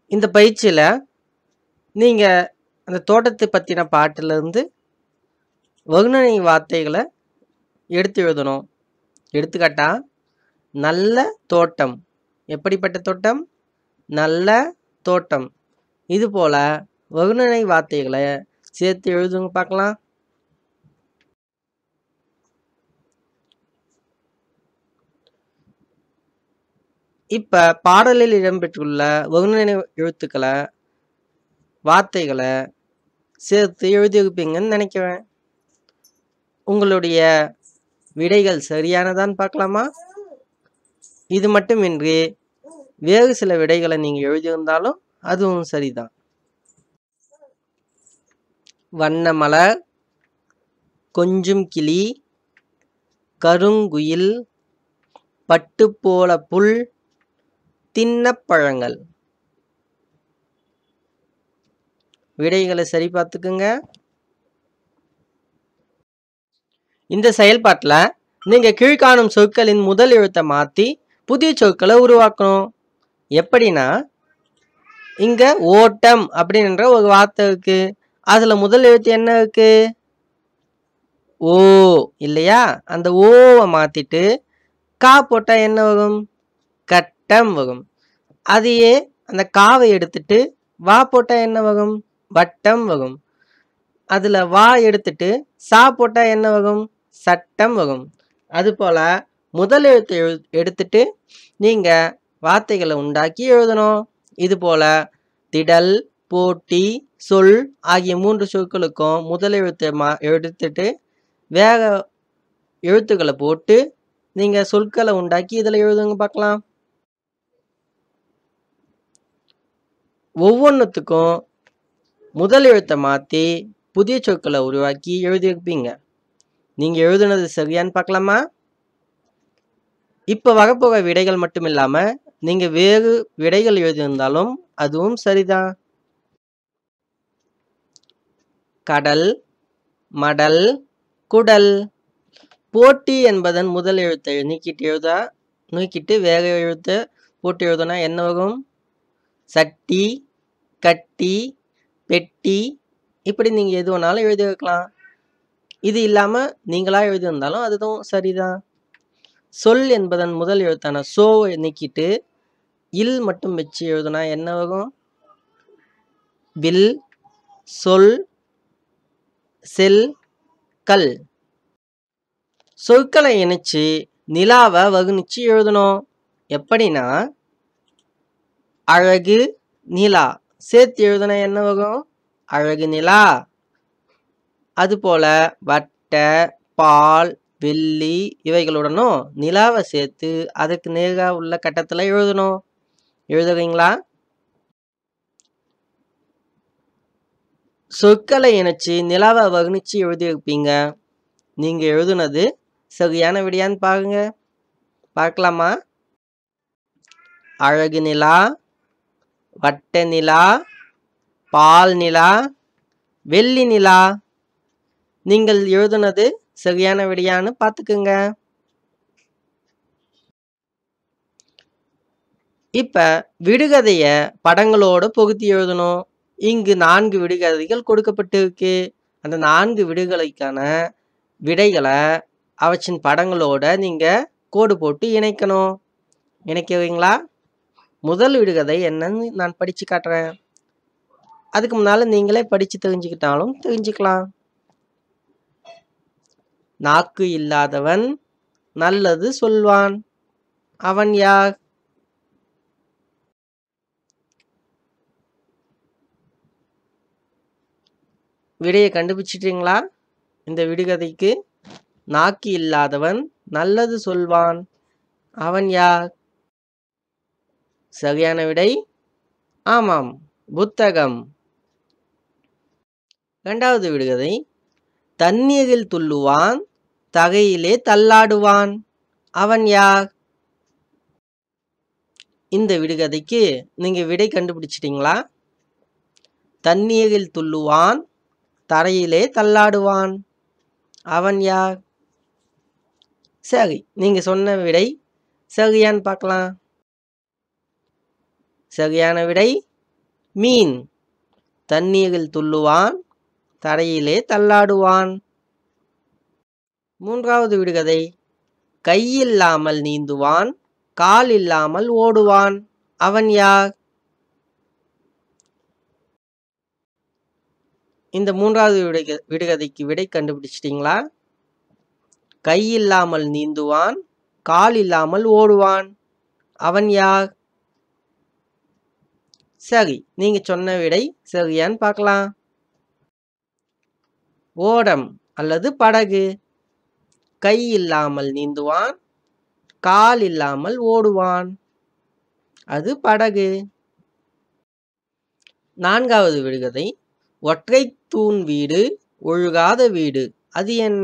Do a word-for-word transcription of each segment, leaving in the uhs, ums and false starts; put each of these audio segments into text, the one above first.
இந்த பயிற்சியில் நீங்கள் அந்த தோட்டத்தை பற்றின பாட்டிலிருந்து வகுணனை வார்த்தைகளை எடுத்து எழுதணும். எடுத்துக்காட்டா நல்ல தோட்டம். எப்படிப்பட்ட தோட்டம்? நல்ல தோட்டம். இது போல வகுணனை வார்த்தைகளை சேர்த்து எழுதுங்க பார்க்கலாம். இப்போ பாடலில் இடம்பெற்றுள்ள வகுணனை எழுத்துக்களை வார்த்தைகளை சேர்த்து எழுதி வைப்பீங்கன்னு நினைக்கிறேன். உங்களுடைய விடைகள் சரியானதான்னு பார்க்கலாமா? இது மட்டுமின்றி வேறு சில விடைகளை நீங்கள் எழுதியிருந்தாலும் அதுவும் சரிதான். வண்ணமலர், கொஞ்சும் கிளி, கருங்குயில், பட்டுப்போல புல், தின்னப்பழங்கள். விடைகளை சரி பார்த்துக்குங்க. இந்த செயல்பாட்டில் நீங்கள் கீழ்காணும் சொற்களின் முதல் எழுத்தை மாற்றி புதிய சொற்களை உருவாக்கணும். எப்படின்னா, இங்கே ஓட்டம் அப்படின்ற ஒரு வார்த்தை இருக்கு. அதில் முதல் எழுத்து என்ன இருக்கு? ஓ இல்லையா? அந்த ஓவை மாற்றிட்டு கா போட்டால் என்ன வரும்? கட்டம் வரும். அதையே அந்த காவை எடுத்துட்டு வா போட்டால் என்ன வரும்? வட்டம் வரும். அதில் வா எடுத்துட்டு சா போட்டால் என்ன வரும்? சட்டம் வரும். அதுபோல் முதல் எழுத்து எழு எடுத்துட்டு நீங்கள் வார்த்தைகளை உண்டாக்கி எழுதணும். இது போல் திடல், போட்டி, சொல் ஆகிய மூன்று சொற்களுக்கும் முதல் எழுத்தை மா எடுத்துட்டு வேக எழுத்துக்களை போட்டு நீங்கள் சொற்களை உண்டாக்கி இதில் எழுதுங்க பார்க்கலாம். ஒவ்வொன்றுத்துக்கும் முதல் எழுத்தை மாற்றி புதிய சொற்களை உருவாக்கி எழுதி வைப்பீங்க. நீங்கள் எழுதுனது சரியான்னு பார்க்கலாமா? இப்போ வரப்போகிற விடைகள் மட்டும் இல்லாமல் நீங்கள் வேறு விடைகள் எழுதியிருந்தாலும் அதுவும் சரிதான். கடல், மடல், குடல். போட்டி என்பதன் முதல் எழுத்தை நீக்கிட்டு எழுதா நீக்கிட்டு வேக எழுத்தை போட்டு எழுதுனா என்ன வரும்? சட்டி, கட்டி, பெட்டி. இப்படி நீங்கள் எது வேணாலும் எழுதி வைக்கலாம். இது இல்லாமல் நீங்களாக எழுதியிருந்தாலும் அதுவும் சரிதான். சொல் என்பதன் முதல் எழுத்தான சோவை நீக்கிட்டு இல் மட்டும் வச்சு எழுதுனா என்ன வரும்? வில், சொல், செல், கல். சொற்களை இணைச்சு நிலாவை வகுனிச்சு எழுதணும். எப்படின்னா, அழகு, நிலா சேர்த்து எழுதுனா என்ன வரும்? அழகு நிலா. அதுபோல வட்ட, பால், வெள்ளி இவைகளுடனும் நிலாவை சேர்த்து அதுக்கு நேராக உள்ள கட்டத்தில் எழுதணும். எழுதுறீங்களா? சொற்களை இணைச்சு நிலாவை வகுனிச்சு எழுதி வைப்பீங்க. நீங்கள் எழுதுனது சரியான விடையான்னு பாருங்க. பார்க்கலாமா? அழகு நிலா, வட்ட நிலா, பால் நிலா, வெள்ளி நிலா. நீங்கள் எழுதுனது சரியான விடையான்னு பார்த்துக்குங்க. இப்போ விடுகதையை படங்களோடு பொருத்தி எழுதணும். இங்கு நான்கு விடுகதைகள் கொடுக்கப்பட்டிருக்கு. அந்த நான்கு விடுகதைக்கான விடைகளை அவற்றின் படங்களோட நீங்கள் கோடு போட்டு இணைக்கணும். இணைக்கிறீங்களா? முதல் விடுகதை என்னன்னு நான் படித்து காட்டுறேன். அதுக்கு முன்னால் நீங்களே படித்து தெரிஞ்சுக்கிட்டாலும் தெரிஞ்சுக்கலாம். நாக்கு இல்லாதவன் நல்லது சொல்வான். அவன் யார்? விடையை கண்டுபிடிச்சிட்டீங்களா? இந்த விடுகதைக்கு நாக்கு இல்லாதவன் நல்லது சொல்வான். அவன் யார்? சரியான விடை ஆமாம், புத்தகம். இரண்டாவது விடுகதை, தண்ணீரில் துள்ளுவான், தகையிலே தள்ளாடுவான். அவன் யார்? இந்த விடுகதைக்கு நீங்கள் விடை கண்டுபிடிச்சிட்டீங்களா? தண்ணீரில் துள்ளுவான், தரையிலே தள்ளாடுவான். அவன் யார்? சரி, நீங்கள் சொன்ன விடை சரியான்னு பார்க்கலாம். சரியான விடை மீன். தண்ணீரில் துள்ளுவான், தரையிலே தள்ளாடுவான். மூன்றாவது விடுகதை. கையில்லாமல் நீந்துவான், கால் இல்லாமல் ஓடுவான். அவன் யார்? இந்த மூன்றாவது விடுக விடுகதைக்கு விடை கண்டுபிடிச்சிட்டிங்களா? கை இல்லாமல் நீந்துவான், கால் இல்லாமல் ஓடுவான். அவன் யார்? சரி, நீங்க சொன்ன விடை சரியான்னு பார்க்கலாம். ஓடம் அல்லது படகு. கை இல்லாமல் நீந்துவான், கால் இல்லாமல் ஓடுவான். அது படகு. நான்காவது விடுகதை. ஒற்றை தூண் வீடு, ஒழுகாத வீடு. அது என்ன?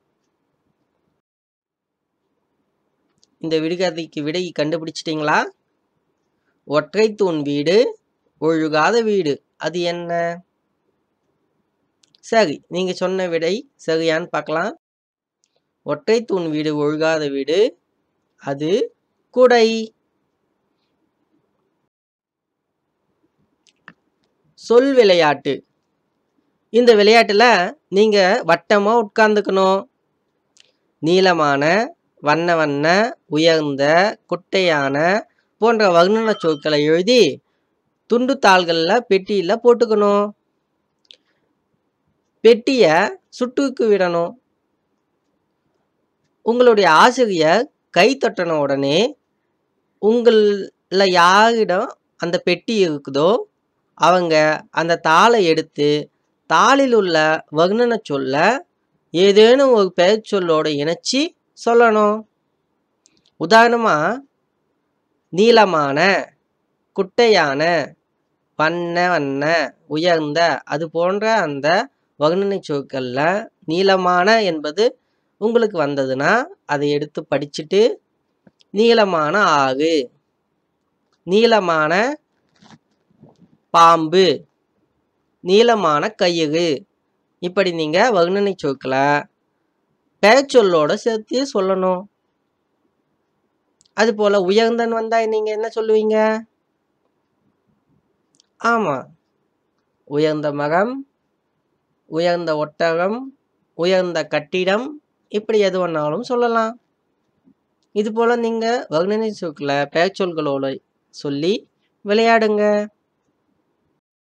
இந்த விடுகதைக்கு விடை கண்டுபிடிச்சிட்டிங்களா? ஒற்றை தூண் வீடு, ஒழுகாத வீடு. அது என்ன? சரி, நீங்க சொன்ன விடை சரியான்னு பார்க்கலாம். ஒற்றை தூண் வீடு, ஒழுகாத வீடு. அது குடை. சொல் விளையாட்டு. இந்த விளையாட்டுல நீங்க வட்டமா உட்கார்ந்துக்கணும். நீளமான, வண்ண வண்ண, உயர்ந்த, குட்டையான போன்ற வர்ணன சொற்களை எழுதி துண்டு தாள்கள்ல பெட்டியில போட்டுக்கணும். பெட்டிய சுட்டுக்கு விடணும். உங்களுடைய ஆசிரியர் கை தட்டின உடனே உங்கள யாரிடம் அந்த பெட்டி இருக்குதோ அவங்க அந்த தாளை எடுத்து தாளில் உள்ள வர்ணன சொல்ல ஏதேனும் ஒரு பெயர் சொல்லோடு இணைச்சி சொல்லணும். உதாரணமா நீளமான, குட்டையான, வண்ண வண்ண, உயர்ந்த அது போன்ற அந்த வர்ணனை சொற்கள்ல நீளமான என்பது உங்களுக்கு வந்ததுன்னா அதை எடுத்து படிச்சுட்டு நீளமான ஆறு, நீளமான பாம்பு, நீளமான கயிறு, இப்படி நீங்க வர்ணனை சொற்களை பெயர் சொல்லோட சேர்த்து சொல்லணும். அது போல உயர்ந்தன் வந்தா நீங்க என்ன சொல்லுவீங்க? ஆமா, உயர்ந்த மரம், உயர்ந்த ஒட்டகம், உயர்ந்த கட்டிடம், இப்படி எது வேணாலும் சொல்லலாம். இது போல நீங்க வர்ணனை சொற்களை பெயர் சொல்களோட சொல்லி விளையாடுங்க.